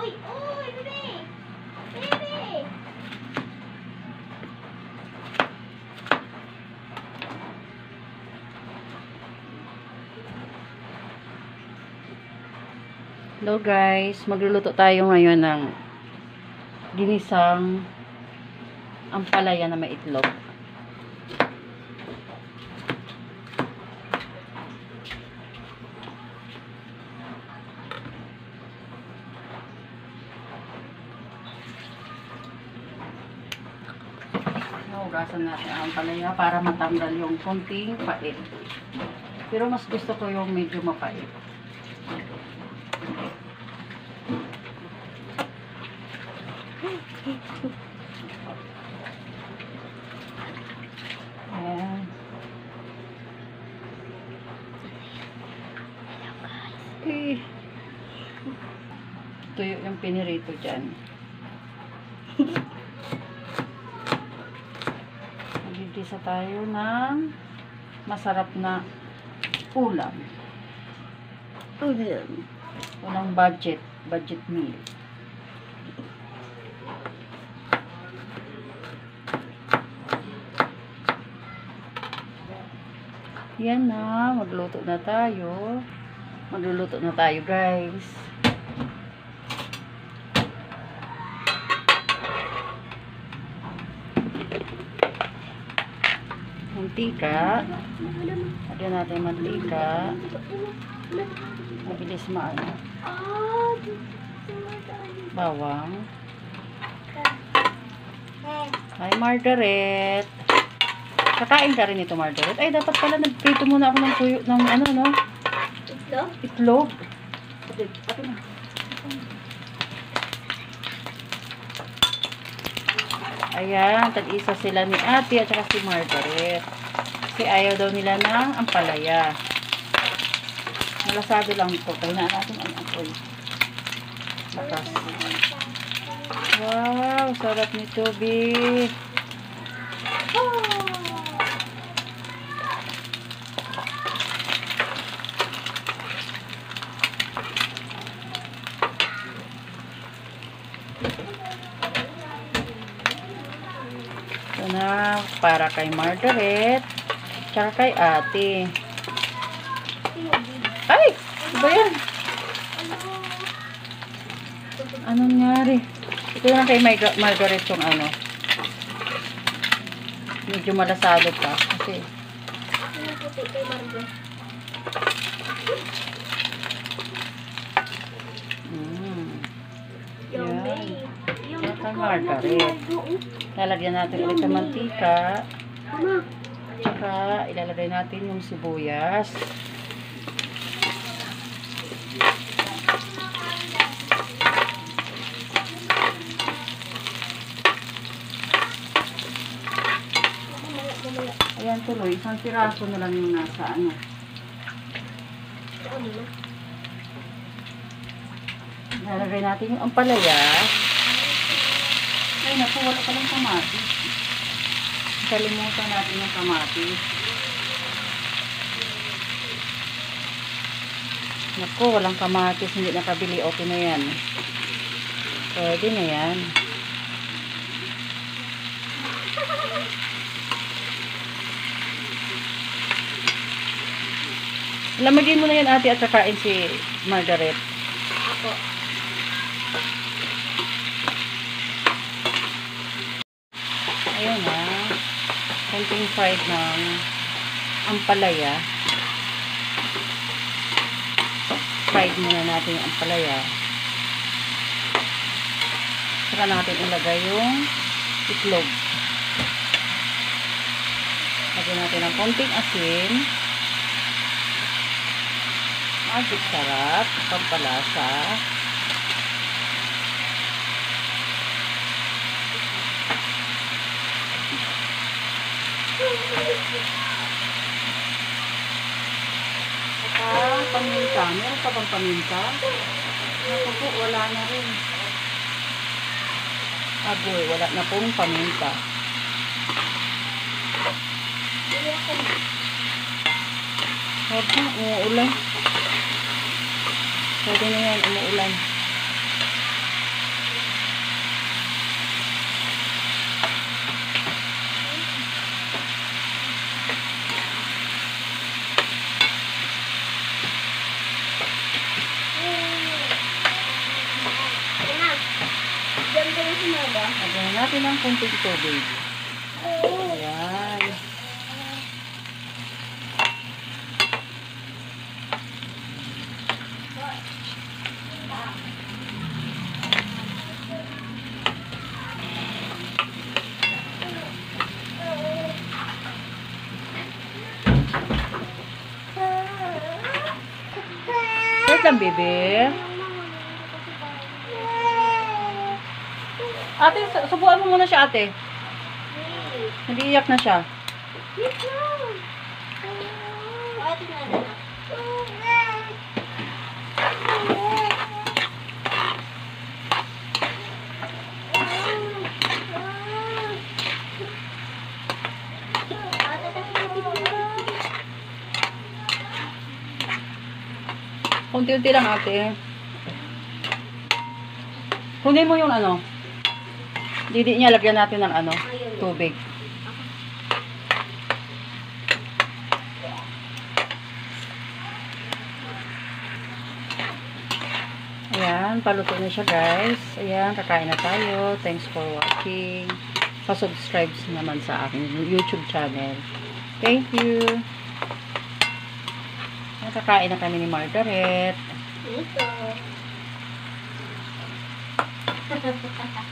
Uy, uy, bebe! Bebe! Hello guys, magluluto tayo ngayon ng ginisang ampalaya na may itlog. Hugasan natin ang ampalaya para matanggal yung konting pait. Pero mas gusto ko yung medyo mapait. Ayan. Tuyo yung pinirito dyan. Magigisa tayo ng masarap na ulam. Walang budget meal. Yan na, magluluto na tayo. Magluluto na tayo, guys. Mantika. Lagyan natin mantika. Mabilis maano. Bawang. Hi, Margaret. Kakain ka rin ito, Margaret. Ay, dapat pala nagprito muna ako ng tuyo, ng ano, no? Itlog? Itlog. Ate na. Ayan, tag-isa sila ni ate at saka si Margaret. Kasi ayaw daw nila ng ampalaya. Malasado lang ito. Kaya natin ang apoy. Lakas. Wow, sarap nito, Bi. Ito na, para kay Margaret, tsaka kay ate. Ay! Ano ba yan? Anong nangyari? Ito na kay Margaret yung ano. Medyo malasado pa. Kasi Ano puti kay Margaret? Yan. Yan kay Margaret. Lalagyan natin ulit ng mantika. Tsaka ilalagay natin yung sibuyas. Ayan tuloy, isang piraso na lang yung nasa ano. Lalagay natin yung ampalaya. Ay naku, wala palang kamatis. Kalimutan natin yung kamatis. Naku, walang kamatis, hindi nakabili. Okay na yan. Pwede na yan. Lamagin mo na yan ate at kakain si Margaret. Ako. Ayun na. Konting fried ng ampalaya. Fried muna natin yung ampalaya. Saka natin ilagay yung itlog. Lagyan natin ng konting asin. Magic sarap. Pampalasa. Saka paminta. Meron ka bang paminta? Naku po, wala na rin. Aboy, wala na pong paminta. Huwag na, umuulan. Pwede na yan, umuulan. Umaga. Lagyan natin ng kunting tubig. Ayan. Wait lang, baby. Ate, subuan mo muna siya, ate. Nag-iiyak na siya. Ate na na. Unti-unti lang, ate. Kunin mo yung ano. Didi niya, lagyan natin ng ano, tubig. Ayan, paluto na siya, guys. Ayan, kakain na tayo. Thanks for watching. Pa-subscribe naman sa aking YouTube channel. Thank you. Nakakain na kami ni Margaret. Ito.